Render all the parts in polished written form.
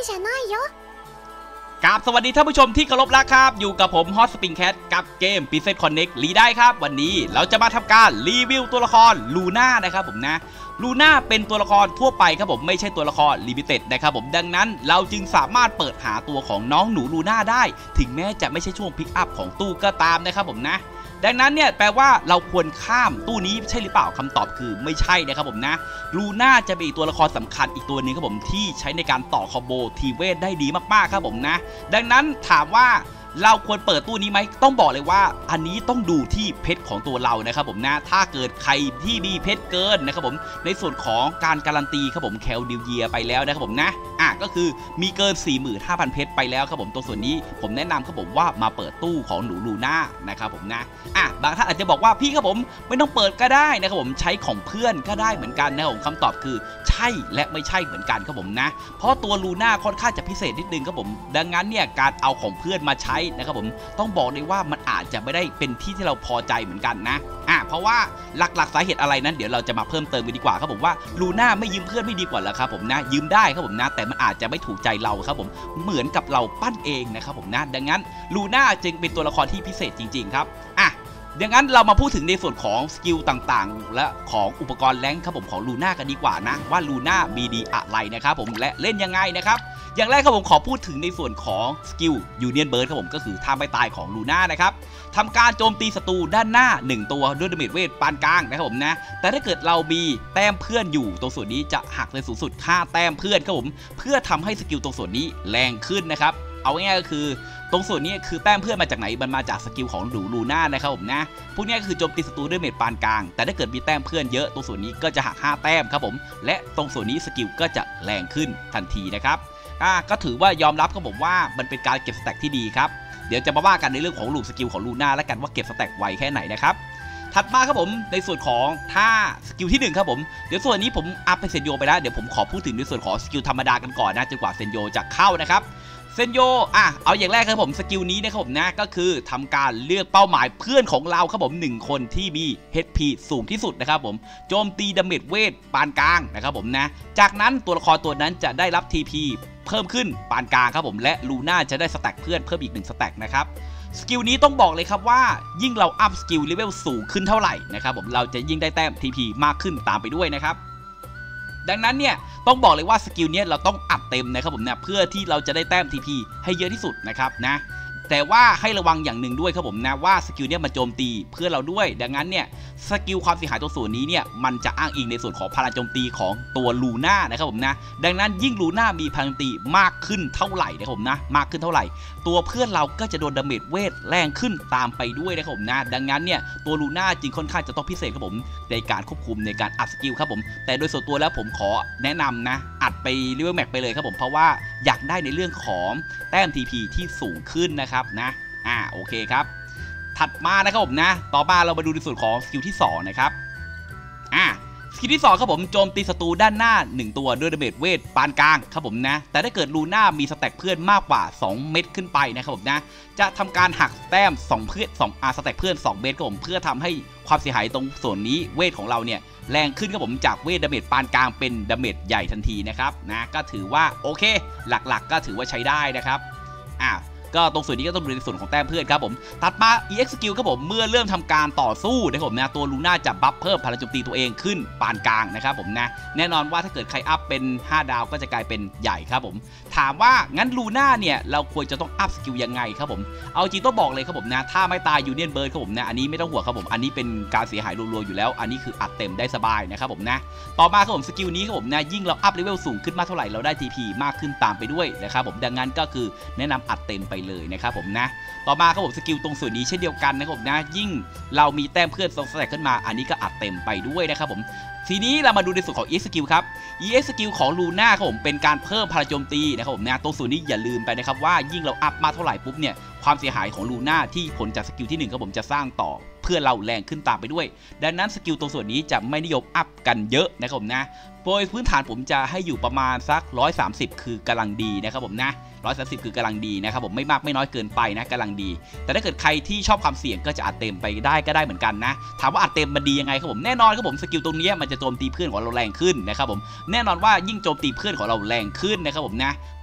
じゃないよกับสวัสดีท่านผู้ชมที่เคารพรักครับอยู่กับผมฮอตสปริงแคทกับเกม Princess Connect รีได้ครับวันนี้เราจะมาทำการรีวิวตัวละครลูน่านะครับผมนะลูน่าเป็นตัวละครทั่วไปครับผมไม่ใช่ตัวละครลิมิเต็ดนะครับผมดังนั้นเราจึงสามารถเปิดหาตัวของน้องหนูลูน่าได้ถึงแม้จะไม่ใช่ช่วงพิกอัพของตู้ก็ตามนะครับผมนะดังนั้นเนี่ยแปลว่าเราควรข้ามตู้นี้ใช่หรือเปล่าคำตอบคือไม่ใช่นะครับผมนะลูน่าจะเป็นอีกตัวละครสำคัญอีกตัวนึงครับผมที่ใช้ในการต่อคอมโบทีเวทได้ดีมากๆครับผมนะดังนั้นถามว่าเราควรเปิดตู้นี้ไหมต้องบอกเลยว่าอันนี้ต้องดูที่เพชรของตัวเรานะครับผมนะถ้าเกิดใครที่มีเพชรเกินนะครับผมในส่วนของการการันตีครับผมแคลดิวเยียไปแล้วนะครับผมนะก็คือมีเกิน 45,000 เพชรไปแล้วครับผมตัวส่วนนี้ผมแนะนำครับผมว่ามาเปิดตู้ของหนูลูน่านะครับผมนะบางท่านอาจจะบอกว่าพี่ครับผมไม่ต้องเปิดก็ได้นะครับผมใช้ของเพื่อนก็ได้เหมือนกันนะครับผมคำตอบคือใช่และไม่ใช่เหมือนกันครับผมนะเพราะตัวลูน่าค่อนข้างจะพิเศษนิดนึงครับผมดังนั้นเนี่ยการเอาของเพื่อนมาใช้นะครับผมต้องบอกเลยว่ามันอาจจะไม่ได้เป็นที่เราพอใจเหมือนกันนะเพราะว่าหลักๆสาเหตุอะไรนั้นเดี๋ยวเราจะมาเพิ่มเติมกันดีกว่าครับผมว่าลูน่าไม่ยืมเพื่อนไม่ดีกว่าหรอครับผมนะยืมได้ครับผมนะแต่มันอาจจะไม่ถูกใจเราครับผมเหมือนกับเราปั้นเองนะครับผมนะดังนั้นลูน่าจึงเป็นตัวละครที่พิเศษจริงๆครับดังนั้นเรามาพูดถึงในส่วนของสกิลต่างๆและของอุปกรณ์แรงครับผมของลูน่ากันดีกว่านะว่าลูน่ามีดีอะไรนะครับผมและเล่นยังไงนะครับอย่างแรกครับผมขอพูดถึงในส่วนของสกิลยูเนียนเบิร์ดครับผมก็คือท่าไม่ตายของลูน่านะครับทำการโจมตีศัตรูด้านหน้า1ตัวด้วยดาเมจเวทปานกลางนะครับผมนะแต่ถ้าเกิดเรามีแต้มเพื่อนอยู่ตรงส่วนนี้จะหักเลยสูงสุด5แต้มเพื่อนครับผมเพื่อทำให้สกิลตรงส่วนนี้แรงขึ้นนะครับเอาง่ายๆก็คือตรงส่วนนี้คือแต้มเพื่อนมาจากไหนมันมาจากสกิลของลูน่านะครับผมนะพวกนี้ก็คือโจมตีศัตรูด้วยเมจปานกลางแต่ถ้าเกิดมีแต้มเพื่อนเยอะตรงส่วนนี้ก็จะหัก5แต้มครับผมและตรงส่วนนี้สกิลก็จะแรงขึ้นทันทีนะครับก็ถือว่ายอมรับครับผมว่ามันเป็นการเก็บสแต็กที่ดีครับเดี๋ยวจะมาว่ากันในเรื่องของลูกสกิลของลูน่าและกันว่าเก็บสแต็กไวแค่ไหนนะครับถัดมาครับผมในส่วนของท่าสกิลที่1ครับผมเดี๋ยวส่วนนี้ผมอัพไปเซนโยไปแล้วเดี๋ยวผมขอพูดถึงในส่วนของสกิลธรรมดากันก่อนนะจนกว่าเซนโยจะเข้านะครับเซนโยเอาอย่างแรกครับผมสกิลนี้นะครับผมนะก็คือทำการเลือกเป้าหมายเพื่อนของเราครับผม1คนที่มี HP สูงที่สุดนะครับผมโจมตีดาเมจเวทปานกลางนะครับผมนะจากนั้นตัวละครตัวนั้นจะได้รับ TP เพิ่มขึ้นปานกลางครับผมและลูน่าจะได้สแต็กเพื่อนเพิ่มอีก1สแต็กนะครับสกิลนี้ต้องบอกเลยครับว่ายิ่งเราอัพสกิลเลเวลสูงขึ้นเท่าไหร่นะครับผมเราจะยิ่งได้แต้ม TP มากขึ้นตามไปด้วยนะครับดังนั้นเนี่ยต้องบอกเลยว่าสกิลนี้เราต้องอัดเต็มนะครับผมนะเพื่อที่เราจะได้แต้ม TP ให้เยอะที่สุดนะครับนะแต่ว่าให้ระวังอย่างหนึ่งด้วยครับผมนะว่าสกิลนี้มาโจมตีเพื่อเราด้วยดังนั้นเนี่ยสกิลความเสียหายตัวส่วนนี้เนี่ยมันจะอ้างอิงในส่วนของพลังโจมตีของตัวลูน่านะครับผมนะดังนั้นยิ่งลูน่ามีพลังโจมตีมากขึ้นเท่าไหร่นะครับผมนะมากขึ้นเท่าไหร่ตัวเพื่อนเราก็จะโดนดาเมจเวทแรงขึ้นตามไปด้วยนะครับผมนะดังนั้นเนี่ยตัวลูน่าจึงค่อนข้างจะต้องพิเศษครับผมในการควบคุมในการอัดสกิลครับผมแต่โดยส่วนตัวแล้วผมขอแนะนำนะอัดไปเลเวลแม็กไปเลยครับผมเพราะว่าอยากได้ในเรื่องของแต้ม TP ที่สูงขึ้นนะครับนะโอเคครับถัดมานะครับผมนะต่อมาเรามาดูในส่วนของสกิลที่2นะครับสกิลที่2ครับผมโจมตีศัตรูด้านหน้า1ตัวด้วยดาเมจเวทปานกลางครับผมนะแต่ถ้าเกิดลูน่ามีสแต็กเพื่อนมากกว่า2เม็ดขึ้นไปนะครับผมนะจะทำการหักแต้ม2เพื่อนสแต็กเพื่อน2เม็ดครับผมเพื่อทำให้ความเสียหายตรงส่วนนี้เวทของเราเนี่ยแรงขึ้นครับผมจากเวทดาเมจปานกลางเป็นดาเมจใหญ่ทันทีนะครับนะก็ถือว่าโอเคหลักๆก็ถือว่าใช้ได้นะครับก็ตรงส่วนนี้ก็ต้องดูในส่วนของแต้มเพื่อนครับผมถัดมา EX Skill ครับผมเมื่อเริ่มทำการต่อสู้นะครับผมนะตัวลูน่าจะบัฟเพิ่มพลังโจมตีตัวเองขึ้นปานกลางนะครับผมนะแน่นอนว่าถ้าเกิดใครอัพเป็น5ดาวก็จะกลายเป็นใหญ่ครับผมถามว่างั้นลูน่าเนี่ยเราควรจะต้องอัพสกิลยังไงครับผมเอาจริงต้องบอกเลยครับผมนะถ้าไม่ตายยูเนียนเบิร์ดครับผมนะอันนี้ไม่ต้องห่วงครับผมอันนี้เป็นการเสียหายรัวๆอยู่แล้วอันนี้คืออัดเต็มได้สบายนะครับผมนะต่อมาครับผมสกิลนี้ครับผมนะยิ่งเราอัพเลเวลสูงขึ้นมากเท่าไหร่เราได้ TP มากขึ้นตามไปด้วยนะครับผมดังนั้นก็คือแนะนำอัดเต็มไปเลยนะครับผมนะต่อมาครับผมสกิลตรงส่วนนี้เช่นเดียวกันนะครับผมนะยิ่งเรามีแต้มเพื่อนสแต็กขึ้นมาอันนี้ก็อัดเต็มไปด้วยนะครับผมทีนี้เรามาดูในส่วนของ EX Skill ครับ EX Skill ของลูน่าครับผมเป็นการเพิ่มพลังโจมตีนะครับผมนะตรงส่วนนี้อย่าลืมไปนะครับว่ายิ่งเราอัพมาเท่าไหร่ปุ๊บเนี่ยความเสียหายของลูน่าที่ผลจากสกิลที่1ครับผมจะสร้างต่อเพื่อเราแรงขึ้นตามไปด้วยดังนั้นสกิลตรงส่วนนี้จะไม่นิยมอัพกันเยอะนะครับผมนะโดยพื้นฐานผมจะให้อยู่ประมาณสัก130คือกำลังดีนะครับผมนะ130คือกำลังดีนะครับผมไม่มากไม่น้อยเกินไปนะกำลังดีแต่ถ้าเกิดใครที่ชอบความเสี่ยงก็จะอัดเต็มไปได้ก็ได้เหมือนกันนะถามว่าอัดเต็มมันดียังไงครับผมแน่นอนครับผมสกิลตรงนี้มันจะโจมตีเพื่อนของเราแรงขึ้นนะครับผมแน่นอนว่ายิ่งโจมตีเพื่อนของเราแรงขึ้นนะครับผมนะ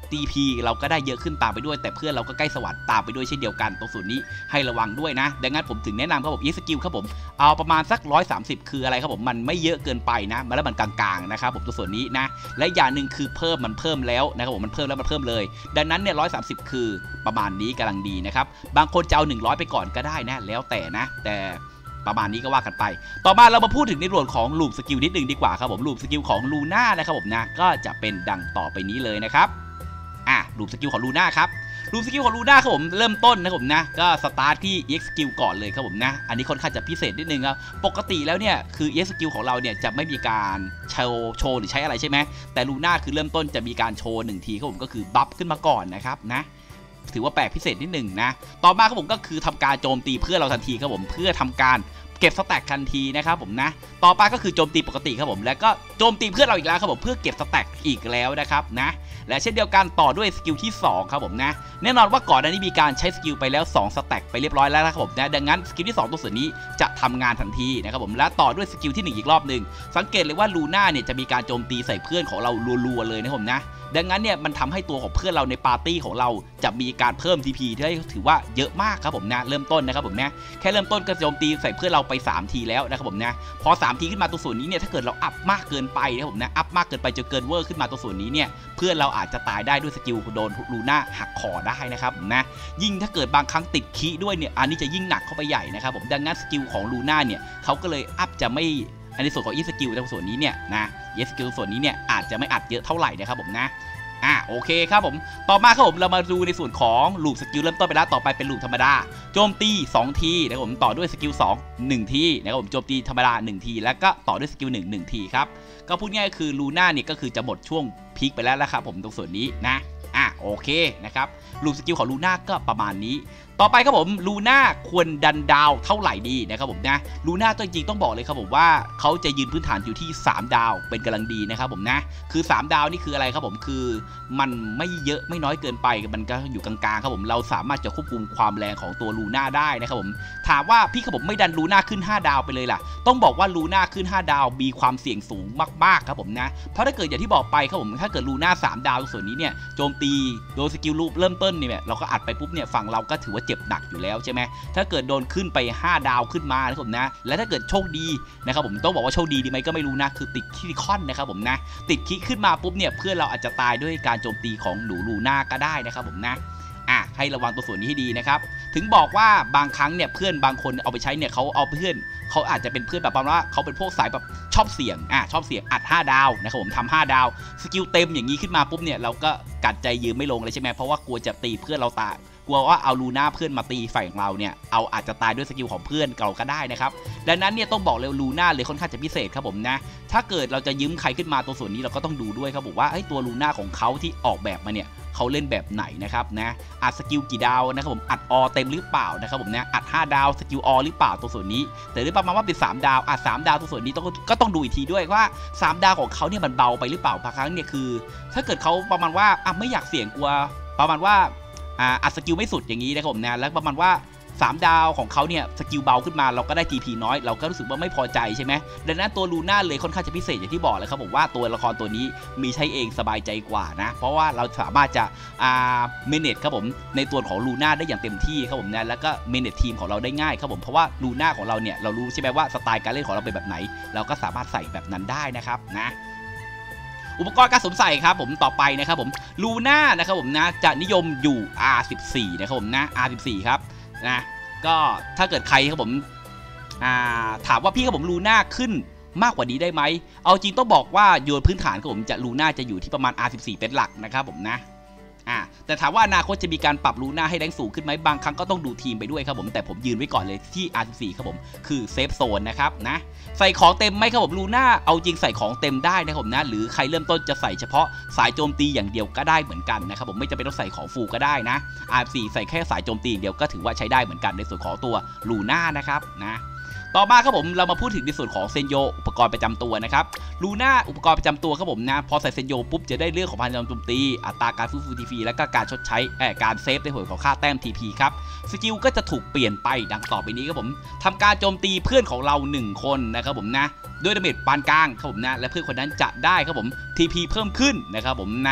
TP เราก็ได้เยอะขึ้นตามไปด้วยแต่เพื่อนเราก็ใกล้สวรรค์ตามไปด้วยเช่นเดียวกันตรงส่วนนี้ให้ระวังด้วยนะดังนั้นผมถึงแนะนำครับผม EX Skill ครับผมเอาประมาณสัก130คืออะไรครับผมมันไม่เยอะเกินไปนะแล้วมันกลางๆนะครับผมตัวส่วนนี้นะและอย่างหนึ่งคือเพิ่มแล้วนะครับผมมันเพิ่มแล้วมันเพิ่มเลยดังนั้นเนี่ย130คือประมาณนี้กำลังดีนะครับบางคนจะเอา100ไปก่อนก็ได้นะแล้วแต่นะแต่ประมาณนี้ก็ว่ากันไปต่อมาเรามาพูดถึงในส่วนของลูปสกิลนิดนึงดีกว่าครับผมลูปสกิลของลูน่านะครับผมนะก็จะเป็นดังต่อไปนี้เลยนะครับลูปสกิลของลูน่าครับลูปสกิลของลูน่าครับผมเริ่มต้นนะครับผมนะก็สตาร์ทที่ EX Skill ก่อนเลยครับผมนะอันนี้ค่อนข้างจะพิเศษนิดนึงครับปกติแล้วเนี่ยคือ EX Skill ของเราเนี่ยจะไม่มีการโชว์หรือใช้อะไรใช่ไหมแต่ลูน่าคือเริ่มต้นจะมีการโชว์1ทีครับผมก็คือบัฟขึ้นมาก่อนนะครับนะถือว่าแปลกพิเศษนิดหนึ่งนะต่อมาครับผมก็คือทำการโจมตีเพื่อเราทันทีครับผมเพื่อทำการเก็บสแต็กทันทีนะครับผมนะต่อไปก็คือโจมตีปกติครับผมแล้วก็โจมตีเพื่อนเราอีกแล้วครับผมเพื่อเก็บสแต็กอีกแล้วนะครับนะและเช่นเดียวกันต่อด้วยสกิลที่2ครับผมนะแน่นอนว่าก่อนหน้านี้มีการใช้สกิลไปแล้ว2สแต็กไปเรียบร้อยแล้วนะครับผมนะดังนั้นสกิลที่2ตัวส่วนนี้จะทำงานทันทีนะครับผมและต่อด้วยสกิลที่1อีกรอบหนึ่งสังเกตเลยว่าลูน่าเนี่ยจะมีการโจมตีใส่เพื่อนของเรารัวๆเลยนะครับผมนะดังนั้นเนี่ยมันทำให้ตัวของเพื่อนเราในปาร์ตี้ของเราจะมีการเพิ่ม TP ที่ถือว่าเยอะมากครับผมนะเริ่มต้นนะครับผมนะแค่เริ่มต้นก็โจมตีใส่เพื่อนเราไป3ทีแล้วนะครับผมนะพอ3ทีขึ้นมาตัวส่วนนี้เนี่ยถ้าเกิดเราอัพมากเกินไปนะครับผมนะอัพมากเกินไปจนเกินเวอร์ขึ้นมาตัวส่วนนี้เนี่ยเพื่อนเราอาจจะตายได้ด้วยสกิลโดนลูน่าหักคอได้นะครับนะยิ่งถ้าเกิดบางครั้งติดคีด้วยเนี่ยอันนี้จะยิ่งหนักเข้าไปใหญ่นะครับผมดังนั้นสกิลของลูน่าเนี่ยเขาก็เลยอัพจะไม่ในส่วนของ EX Skill ในส่วนนี้เนี่ยนะ EX Skill ส่วนนี้เนี่ยอาจจะไม่อัดเยอะเท่าไหร่นะครับผมนะโอเคครับผมต่อมาครับผมเรามาดูในส่วนของลูปสกิลเริ่มต้นไปแล้วต่อไปเป็นลูปธรรมดาโจมตี2ทีนะครับผมต่อด้วยสกิล2 1ทีนะครับผมโจมตีธรรมดา1ทีแล้วก็ต่อด้วยสกิล1ทีครับก็พูดง่ายๆคือลูน่าเนี่ยก็คือจะหมดช่วงพีคไปแล้วครับผมตรงส่วนนี้นะโอเคนะครับลูปสกิลของลูน่าก็ประมาณนี้ต่อไปครับผมลูน่าควรดันดาวเท่าไหร่ดีนะครับผมนะลูน่าตัวจริงต้องบอกเลยครับผมว่าเขาจะยืนพื้นฐานอยู่ที่3ดาวเป็นกำลังดีนะครับผมนะคือ3ดาวนี่คืออะไรครับผมคือมันไม่เยอะไม่น้อยเกินไปมันก็อยู่กลางๆครับผมเราสามารถจะควบคุมความแรงของตัวลูน่าได้นะครับผมถามว่าพี่ครับผมไม่ดันลูน่าขึ้น5ดาวไปเลยล่ะต้องบอกว่าลูน่าขึ้น5ดาวมีความเสี่ยงสูงมากๆครับผมนะเพราะถ้าเกิดอย่างที่บอกไปครับผมถ้าเกิดลูน่า3ดาวส่วนนี้เนี่ยโจมตีโดยสกิลลูปเริ่มต้นเนี่ยเราก็อัดไปปุ๊บเนี่ยฝั่งเราก็ถือว่าเจ็บหนักอยู่แล้วใช่ไหมถ้าเกิดโดนขึ้นไป5ดาวขึ้นมานะครับผมนะและถ้าเกิดโชคดีนะครับผมต้องบอกว่าโชคดีไหมก็ไม่รู้นะคือติดคิริคอนนะครับผมนะติดคิขึ้นมาปุ๊บเนี่ยเพื่อนเราอาจจะตายด้วยการโจมตีของหนูลูน่าก็ได้นะครับผมนะให้ระวังตัวส่วนนี้ให้ดีนะครับถึงบอกว่าบางครั้งเนี่ยเพื่อนบางคนเอาไปใช้เนี่ยเขาเอาเพื่อนเขาอาจจะเป็นเพื่อนแบบประมาณว่าเขาเป็นพวกสายแบบชอบเสี่ยงชอบเสี่ยงอัด5ดาวนะครับผมทำ5ดาวสกิลเต็มอย่างนี้ขึ้นมาปุ๊บเนี่ยเราก็กัดใจยืมไม่ลงเลยใช่ไหมเพราะว่ากลัวจะตีเพื่อนเราตายกลัวว่าเอาลูน่าเพื่อนมาตีฝ่ายของเราเนี่ยเอาอาจจะตายด้วยสกิลของเพื่อนเราก็ได้นะครับดังนั้นเนี่ยต้องบอกเลยลูน่าเลยค่อนข้างจะพิเศษครับผมนะถ้าเกิดเราจะยืมใครขึ้นมาตัวส่วนนี้เราก็ต้องดูด้วยครับผมว่าตัวลูน่าของเขาที่ออกแบบมาเนี่ยเขาเล่นแบบไหนนะครับนะอัดสกิลกี่ดาวนะครับผมอัดอเต็มหรือเปล่านะครับผมนะอัด5ดาวสกิลหรือเปล่าตัวส่วนนี้แต่หรือประมาณว่าเป็น3ดาว3ดาวตัวส่วนนี้ก็ต้องดูอีกทีด้วยว่า3ดาวของเขาเนี่ยมันเบาไปหรือเปล่าบางครั้งเนี่ยคือถ้าเกิดเขาประมาณว่าไม่อยากเสี่ยงกลัวประมาณว่าอัดสกิลไม่สุดอย่างนี้นะครับผมนะแล้วประมาณว่า3ดาวของเขาเนี่ยสกิลเบาขึ้นมาเราก็ได้ TP น้อยเราก็รู้สึกว่าไม่พอใจใช่ไหมดังนั้นตัวลูน่าเลยค่อนข้างจะพิเศษอย่างที่บอกเลยครับผมว่าตัวละครตัวนี้มีใช้เองสบายใจกว่านะเพราะว่าเราสามารถจะเมเนจครับผมในตัวของลูน่าได้อย่างเต็มที่ครับผมนะแล้วก็เมเนจทีมของเราได้ง่ายครับผมเพราะว่าลูน่าของเราเนี่ยเรารู้ใช่ไหมว่าสไตล์การเล่นของเราเป็นแบบไหนเราก็สามารถใส่แบบนั้นได้นะครับนะอุปกรณ์การสวมใส่ครับผมต่อไปนะครับผมลูน่านะครับผมนะจะนิยมอยู่ R14 นะครับผมนะ R14 ครับนะก็ถ้าเกิดใครครับผมถามว่าพี่ครับผมลูน่าขึ้นมากกว่านี้ได้ไหมเอาจริงต้องบอกว่าโยนพื้นฐานครับผมจะลูน่าจะอยู่ที่ประมาณ R14 เป็นหลักนะครับผมนะแต่ถามว่าอนาคตจะมีการปรับลูน่าให้แรงสูงขึ้นไหมบางครั้งก็ต้องดูทีมไปด้วยครับผมแต่ผมยืนไว้ก่อนเลยที่ R14 ครับผมคือเซฟโซนนะครับนะใส่ของเต็มไหมครับผมลูน่าเอาจริงใส่ของเต็มได้นะครับผมนะหรือใครเริ่มต้นจะใส่เฉพาะสายโจมตีอย่างเดียวก็ได้เหมือนกันนะครับผมไม่จำเป็นต้องใส่ของฟูก็ได้นะ R14 ใส่แค่สายโจมตีอย่างเดียวก็ถือว่าใช้ได้เหมือนกันในส่วนของตัวลูน่านะครับนะต่อมาครับผมเรามาพูดถึงในส่วนของเซนโยอุปกรณ์ประจำตัวนะครับลูน่าอุปกรณ์ประจำตัวครับผมนะพอใส่เซนโยปุ๊บจะได้เรื่องของพลังโจมตีอัตราการฟื้นฟู TP และก็การชดใช้การเซฟในส่วนของค่าแต้ม TP ครับสกิลก็จะถูกเปลี่ยนไปดังต่อไปนี้ครับผมทำการโจมตีเพื่อนของเรา1คนนะครับผมนะด้วยดาเมจปานกลางครับผมนะและเพื่อนคนนั้นจะได้ครับผม TP เพิ่มขึ้นนะครับผมนะ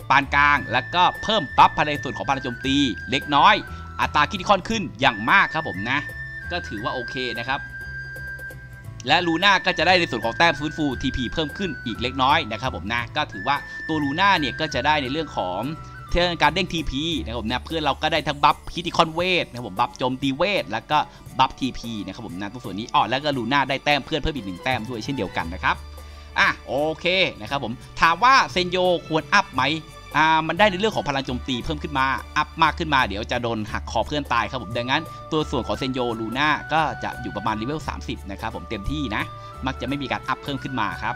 ปานกลางแล้วก็เพิ่มบัฟภายในส่วนของพลังโจมตีเล็กน้อยอัตราคริติคอลขึ้นอย่างมากครับผมนะก็ถือว่าโอเคนะครับและลูน่าก็จะได้ในส่วนของแต้มฟื้นฟู TP เพิ่มขึ้นอีกเล็กน้อยนะครับผมนะก็ถือว่าตัวลูน่าเนี่ยก็จะได้ในเรื่องของการเด้ง TP นะครับผมนะเพื่อนเราก็ได้ทั้งบัฟคริติคอลเวทนะครับผมบัฟโจมตีเวทแล้วก็บัฟ TP นะครับผมนะตรงส่วนนี้แล้วก็ลูน่าได้แต้มเพื่อนเพิ่มอีก1แต้มด้วยเช่นเดียวกันนะครับโอเคนะครับผมถามว่าเซนโยควรอัพไหมมันได้ในเรื่องของพลังโจมตีเพิ่มขึ้นมาอัพมากขึ้นมาเดี๋ยวจะโดนหักคอเพื่อนตายครับผมดังนั้นตัวส่วนของเซนโยลูน่าก็จะอยู่ประมาณเลเวล30นะครับผมเต็มที่นะมักจะไม่มีการอัพเพิ่มขึ้นมาครับ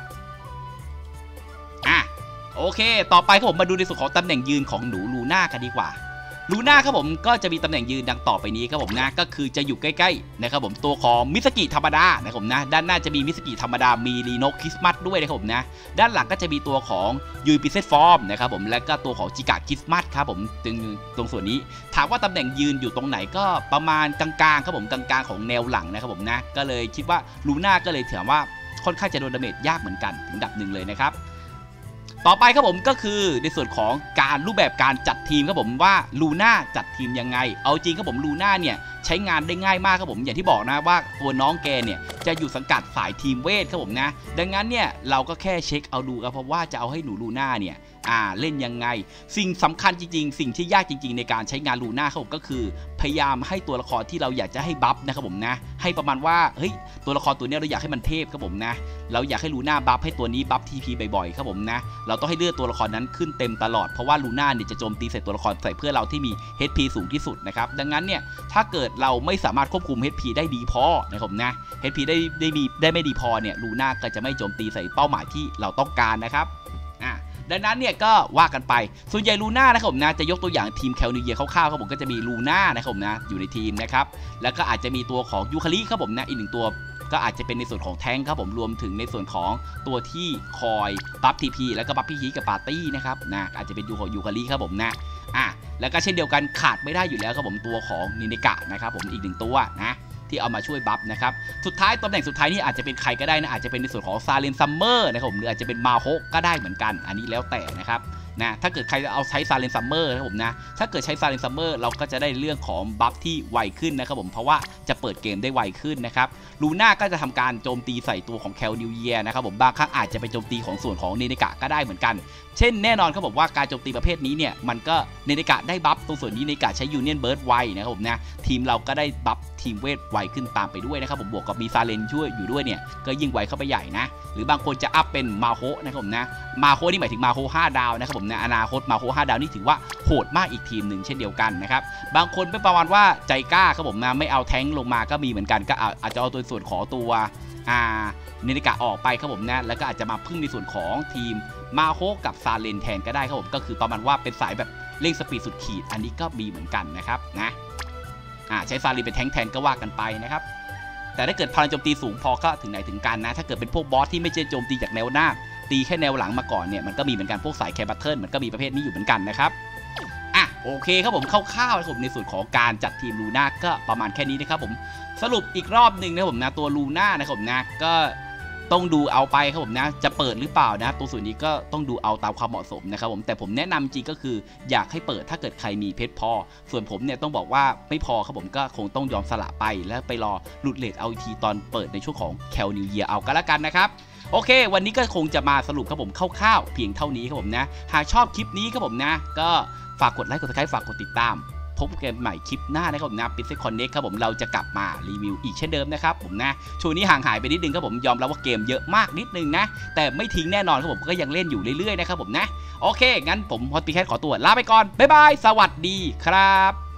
โอเคต่อไปครับผมมาดูในส่วนของตำแหน่งยืนของหนูลูน่ากันดีกว่าลูน่าครับผมก็จะมีตำแหน่งยืนดังต่อไปนี้ครับผมนะก็คือจะอยู่ใกล้ๆนะครับผมตัวของมิสกิธรรมดานะครับผมนะด้านหน้าจะมีมิสกิธรรมดามีรีโนคริสต์มาสด้วยนะครับผมนะด้านหลังก็จะมีตัวของยูปิเซตฟอร์มนะครับผมและก็ตัวของจิกะคริสต์มาสครับผมตรงส่วนนี้ถามว่าตำแหน่งยืนอยู่ตรงไหนก็ประมาณกลางๆครับผมกลางๆของแนวหลังนะครับผมนะก็เลยคิดว่าลูน่าก็เลยถือว่าค่อนข้างจะโดนดาเมจยากเหมือนกันถึงดับหนึ่งเลยนะครับต่อไปครับผมก็คือในส่วนของการรูปแบบการจัดทีมครับผมว่าลูน่าจัดทีมยังไงเอาจริงครับผมลูน่าเนี่ยใช้งานได้ง่ายมากครับผมอย่างที่บอกนะว่าตัวน้องแกเนี่ยจะอยู่สังกัดสายทีมเวทครับผมนะดังนั้นเนี่ยเราก็แค่เช็คเอาดูครับเพราะว่าจะเอาให้หนูลูน่าเนี่ยเล่นยังไงสิ่งสำคัญจริงๆสิ่งที่ยากจริงๆในการใช้งานลูน่าครับผมก็คือพยายามให้ตัวละครที่เราอยากจะให้บัฟนะครับผมนะให้ประมาณว่าเฮ้ยตัวละครตัวนี้เราอยากให้มันเทพครับผมนะเราอยากให้ลูน่าบัฟให้ตัวนี้บัฟ TP บ่อยๆครับผมนะเราต้องให้เลือดตัวละครนั้นขึ้นเต็มตลอดเพราะว่าลูน่าเนี่ยจะโจมตีใส่ตัวละครใส่เพื่อเราที่มี HP สูงที่สุดนะครับดังนั้นเนี่ยถ้าเกิดเราไม่สามารถควบคุม HP ได้ดีพอนะครับผมนะ HP ได้ไม่ดีพอเนี่ยลูน่าก็จะไม่โจมตีใส่เป้าหมายที่เราต้องการนะครับดังนั้นเนี่ยก็ว่ากันไปส่วนใหญ่ลูน่านะครับผมนะจะยกตัวอย่างทีมแคลนิเยียคร่าวๆครับผมก็จะมีลูน่านะครับผมนะอยู่ในทีมนะครับแล้วก็อาจจะมีตัวของยูคาริครับผมนะอีก1ตัวก็อาจจะเป็นในส่วนของแทงครับผมรวมถึงในส่วนของตัวที่คอยบัฟ TP แล้วก็บัฟพี่ฮีกับปาร์ตี้นะครับนะอาจจะเป็นของยูคาริครับผมนะแล้วก็เช่นเดียวกันขาดไม่ได้อยู่แล้วครับผมตัวของนิเนกะนะครับผมอีก1ตัวนะที่เอามาช่วยบัฟนะครับสุดท้ายตำแหน่งสุดท้ายนี่อาจจะเป็นใครก็ได้นะอาจจะเป็นในส่วนของซาเลนซัมเมอร์นะครับผมหรืออาจจะเป็นมาโฮก็ได้เหมือนกันอันนี้แล้วแต่นะครับนะถ้าเกิดใครเอาใช้ซาเลนซัมเมอร์นะครับผมนะถ้าเกิดใช้ซาเลนซัมเมอร์เราก็จะได้เรื่องของบัฟที่ไวขึ้นนะครับผมเพราะว่าจะเปิดเกมได้ไวขึ้นนะครับลูน่าก็จะทำการโจมตีใส่ตัวของแคลนิวเยียนะครับผมบางครั้งอาจจะไปโจมตีของส่วนของเนเนกะก็ได้เหมือนกันเช่นแน่นอนครับผมว่าการโจมตีประเภทนี้เนี่ยมันก็เนเนกะได้บัฟตรงส่วนนี้เนเนกะใช้ยูเนียนเบิร์ดไวนะครับผมนะทีมเราก็ได้บัฟทีมเวทไวขึ้นตามไปด้วยนะครับผมบวกกับมีซาเลนช่วยอยู่ด้วยเนี่ยก็ยิ่งไวเข้าไปใหญ่นะหรือบางคนจะอัพเป็นมาโฮนะครับผมนะมาโฮนี่หมายถึงมาโฮ5ดาวนะครับผมนะอนาคตมาโฮ5ดาวนี่ถือว่าโหดมากอีกทีมหนึ่งเช่นเดียวกันนะครับบางคนเป็นประมาณว่าใจกล้าครับผมนะไม่เอาแท้งลงมาก็มีเหมือนกันก็อาจจะเอาตัวส่วนของตัวเนเนกะออกไปครับผมนะแล้วก็อาจจะมาพึ่งในส่วนของทีมมาโฮกับซาเลนแทนก็ได้ครับผมก็คือประมาณว่าเป็นสายแบบเร่งสปีดสุดขีดอันนี้ก็มีเหมือนกันนะครับนะใช้ซาเลนเป็นแท้งแทนก็ว่ากันไปนะครับแต่ถ้าเกิดพลังโจมตีสูงพอก็ถึงไหนถึงกันนะถ้าเกิดเป็นพวกบอสที่ไม่ใช่โจมตีจากแนวหน้าตีแค่แนวหลังมาก่อนเนี่ยมันก็มีเหมือนกันพวกสายแคร์บัตเทิลมันก็มีประเภทนี้อยู่เหมือนกันนะครับโอเคครับผมคร่าวๆนะครับในส่วนของการจัดทีมลูน่าก็ประมาณแค่นี้นะครับผมสรุปอีกรอบหนึ่งนะผมนะตัวลูน่านะครับผมนะก็ต้องดูเอาไปครับผมนะจะเปิดหรือเปล่านะตัวส่วนนี้ก็ต้องดูเอาตามความเหมาะสมนะครับผมแต่ผมแนะนำจริงก็คืออยากให้เปิดถ้าเกิดใครมีเพชรพอส่วนผมเนี่ยต้องบอกว่าไม่พอครับผมก็คงต้องยอมสละไปแล้วไปรอหลุดเลทเอาอีกทีตอนเปิดในช่วงของแคลนิวเยียเอาก็แล้วกันนะครับโอเควันนี้ก็คงจะมาสรุปครับผมคร่าวๆเพียงเท่านี้ครับผมนะหากชอบคลิปนี้ครับผมนะก็ฝากกดไลค์กดซับสไครป์ฝากกดติดตามพบกันใหม่คลิปหน้านะครับผมนะPixel Connectครับผมเราจะกลับมารีวิวอีกเช่นเดิมนะครับผมนะช่วงนี้ห่างหายไปนิดนึงครับผมยอมรับว่าเกมเยอะมากนิดนึงนะแต่ไม่ทิ้งแน่นอนครับผมก็ยังเล่นอยู่เรื่อยๆนะครับผมนะโอเคงั้นผมฮอตปีแคทขอตัวลาไปก่อนบ๊ายบายสวัสดีครับ